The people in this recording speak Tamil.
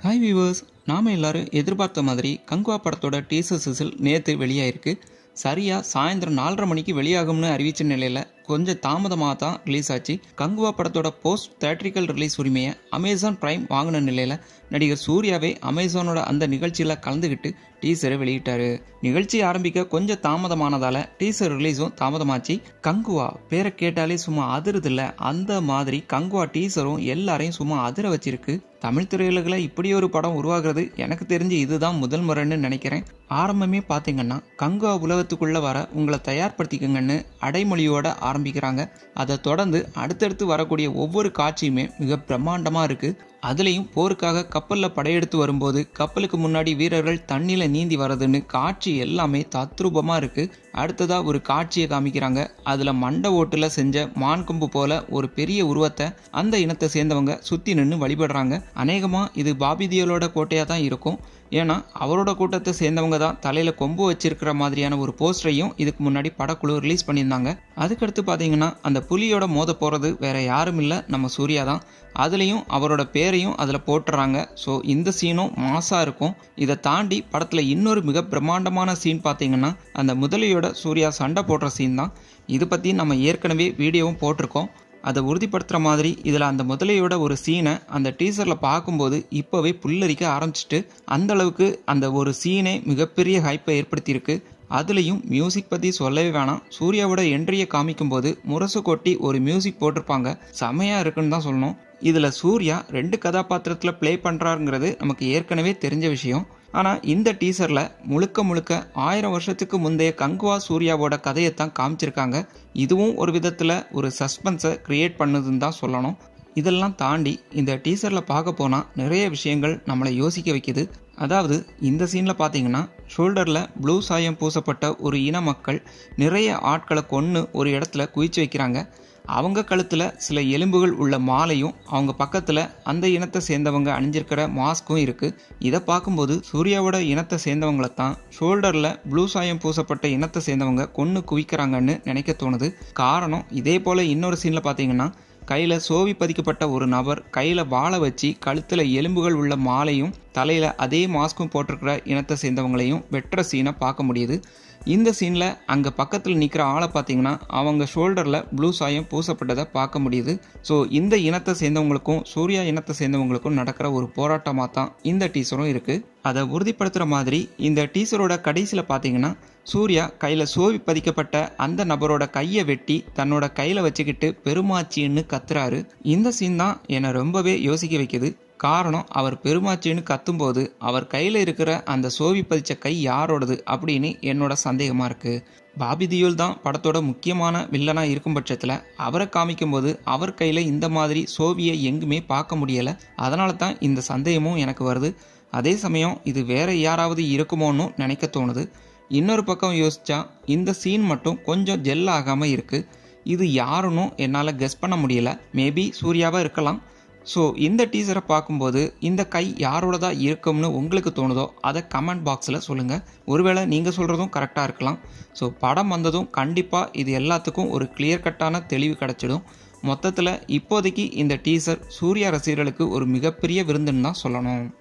ஹாய் வியூவர்ஸ், நாம் எல்லாரும் எதிர்பார்த்த மாதிரி கங்குவா படத்தோட டீசர் சிசில் நேற்று வெளியாயிருக்கு. சரியாக சாயந்தரம் 4:30 மணிக்கு வெளியாகும்னு அறிவித்த நிலையில் கொஞ்சம் தாமதமாக தான் ரிலீஸ் ஆச்சு. கங்குவா படத்தோட போஸ்ட் தியேட்ரிக்கல் ரிலீஸ் உரிமையை அமேசான் பிரைம் வாங்கின நிலையில் நடிகர் சூர்யாவே அமேசானோட அந்த நிகழ்ச்சியில் கலந்துக்கிட்டு டீசரை வெளியிட்டாரு. நிகழ்ச்சி ஆரம்பிக்க கொஞ்சம் தாமதமானதால டீசர் ரிலீஸும் தாமதமாச்சு. கங்குவா பேரை கேட்டாலே சும்மா அதிருதில்ல, அந்த மாதிரி கங்குவா டீசரும் எல்லாரையும் சும்மா அதிர வச்சிருக்கு. தமிழ் திரையுலகில் இப்படி ஒரு படம் உருவாகிறது எனக்கு தெரிஞ்சு இதுதான் முதல் முறைன்னு நினைக்கிறேன். ஆரம்பமே பார்த்தீங்கன்னா கங்குவா உலகத்துக்குள்ள வர உங்களை தயார்படுத்திக்கங்கன்னு அடைமொழியோட ஆரம்பிக்கிறாங்க. அதை தொடர்ந்து அடுத்தடுத்து வரக்கூடிய ஒவ்வொரு காட்சியுமே மிக பிரம்மாண்டமா இருக்கு. அதுலேயும் போருக்காக கப்பலில் படையெடுத்து வரும்போது கப்பலுக்கு முன்னாடி வீரர்கள் தண்ணியில் நீந்தி வர்றதுன்னு காட்சி எல்லாமே தத்ரூபமாக இருக்கு. அடுத்ததா ஒரு காட்சியை காமிக்கிறாங்க. அதில் மண்டை ஓட்டில் செஞ்ச மான் கொம்பு போல ஒரு பெரிய உருவத்தை அந்த இனத்தை சேர்ந்தவங்க சுற்றி நின்று வழிபடுறாங்க. அநேகமாக இது பாபி தியோலோட கோட்டையாக தான் இருக்கும். ஏன்னா அவரோட கூட்டத்தை சேர்ந்தவங்க தான் தலையில கொம்பு வச்சிருக்கிற மாதிரியான ஒரு போஸ்டரையும் இதுக்கு முன்னாடி படக்குழு ரிலீஸ் பண்ணியிருந்தாங்க. அதுக்கடுத்து பார்த்தீங்கன்னா அந்த புலியோட மோத போறது வேற யாரும் இல்லை, நம்ம சூர்யா தான். அதுலேயும் அவரோட பேரையும் அதில் போட்டுறாங்க. ஸோ இந்த சீனும் மாசா இருக்கும். இதை தாண்டி படத்தில் இன்னொரு மிக பிரம்மாண்டமான சீன் பார்த்தீங்கன்னா அந்த முதலையோட சூர்யா சண்டை போடுற சீன் தான். இது பற்றி நம்ம ஏற்கனவே வீடியோவும் போட்டிருக்கோம். அதை உறுதிப்படுத்துகிற மாதிரி இதில் அந்த முதலையோட ஒரு சீனை அந்த டீசரில் பார்க்கும்போது இப்போவே புல்லரிக்க ஆரம்பிச்சிட்டு அந்த அளவுக்கு அந்த ஒரு சீனே மிகப்பெரிய ஹைப்பை ஏற்படுத்தியிருக்கு. அதுலேயும் மியூசிக் பற்றி சொல்லவே வேணாம். சூர்யாவோட என்ட்ரியை காமிக்கும் போது முரசு கொட்டி ஒரு மியூசிக் போட்டிருப்பாங்க. செமையாக இருக்குன்னு தான் சொல்லணும். இதில் சூர்யா 2 கதாபாத்திரத்தில் ப்ளே பண்ணுறாருங்கிறது நமக்கு ஏற்கனவே தெரிஞ்ச விஷயம். ஆனால் இந்த டீசரில் முழுக்க 1000 வருஷத்துக்கு முந்தைய கங்குவா சூர்யாவோட கதையைத்தான் காமிச்சிருக்காங்க. இதுவும் ஒரு விதத்தில் ஒரு சஸ்பென்ஸை கிரியேட் பண்ணுதுன்னு தான் சொல்லணும். இதெல்லாம் தாண்டி இந்த டீசரில் பார்க்க போனால் நிறைய விஷயங்கள் நம்மளை யோசிக்க வைக்குது. அதாவது இந்த சீனில் பார்த்தீங்கன்னா ஷோல்டரில் ப்ளூ சாயம் பூசப்பட்ட ஒரு இன மக்கள் நிறைய ஆட்களை கொன்று ஒரு இடத்துல குவிச்சு வைக்கிறாங்க. அவங்க கழுத்தில் சில எலும்புகள் உள்ள மாலையும் அவங்க பக்கத்தில் அந்த இனத்தை சேர்ந்தவங்க அணிஞ்சிருக்கிற மாஸ்க்கும் இருக்குது. இதை பார்க்கும்போது சூர்யாவோட இனத்தை சேர்ந்தவங்களை தான் ஷோல்டரில் ப்ளூ சாயம் பூசப்பட்ட இனத்தை சேர்ந்தவங்க கொன்று குவிக்கிறாங்கன்னு நினைக்க தோணுது. காரணம் இதே போல் இன்னொரு சீனில் பார்த்தீங்கன்னா கையில் சோவி பதிக்கப்பட்ட ஒரு நபர் கையில் வாழை வச்சு கழுத்தில் எலும்புகள் உள்ள மாலையும் தலையில் அதே மாஸ்க்கும் போட்டிருக்கிற இனத்தை சேர்ந்தவங்களையும் வெட்டுற சீனை பார்க்க முடியுது. இந்த சீனில் அங்கே பக்கத்தில் நிற்கிற ஆளை பார்த்தீங்கன்னா அவங்க ஷோல்டரில் ப்ளூ சாயம் பூசப்பட்டதை பார்க்க முடியுது. ஸோ இந்த இனத்தை சேர்ந்தவங்களுக்கும் சூர்யா இனத்தை சேர்ந்தவங்களுக்கும் நடக்கிற ஒரு போராட்டமாக தான் இந்த டீசரும் இருக்குது. அதை உறுதிப்படுத்துகிற மாதிரி இந்த டீசரோட கடைசியில் பார்த்தீங்கன்னா சூர்யா கையில் சோவி பதிக்கப்பட்ட அந்த நபரோட கையை வெட்டி தன்னோட கையில் வச்சுக்கிட்டு பெருமாச்சின்னு கத்துறாரு. இந்த சீன் தான் என்னை ரொம்பவே யோசிக்க வைக்குது. காரணம் அவர் பெருமாச்சின்னு கத்தும்போது அவர் கையில் இருக்கிற அந்த சோவி பதிச்ச கை யாரோடது அப்படின்னு என்னோட சந்தேகமாக இருக்குது. பாபி தியோல் தான் படத்தோட முக்கியமான வில்லனாக இருக்கும் பட்சத்தில் அவரை காமிக்கும் போது அவர் கையில் இந்த மாதிரி சோவியை எங்குமே பார்க்க முடியலை. அதனால தான் இந்த சந்தேகமும் எனக்கு வருது. அதே சமயம் இது வேற யாராவது இருக்குமோன்னு நினைக்க தோணுது. இன்னொரு பக்கம் யோசிச்சா இந்த சீன் மட்டும் கொஞ்சம் ஜெல் ஆகாமல் இருக்குது. இது யாருன்னு என்னால் கெஸ் பண்ண முடியல. மேபி சூர்யாவாக இருக்கலாம். ஸோ இந்த டீசரை பார்க்கும்போது இந்த கை யாரோடதா இருக்கும்னு உங்களுக்கு தோணுதோ அதை கமெண்ட் பாக்ஸில் சொல்லுங்கள். ஒருவேளை நீங்கள் சொல்கிறதும் கரெக்டாக இருக்கலாம். ஸோ படம் வந்ததும் கண்டிப்பாக இது எல்லாத்துக்கும் ஒரு கிளியர் கட்டான தெளிவு கிடச்சிடும். மொத்தத்தில் இப்போதைக்கு இந்த டீசர் சூர்யா ரசிகர்களுக்கு ஒரு மிகப்பெரிய விருந்துன்னு தான் சொல்லணும்.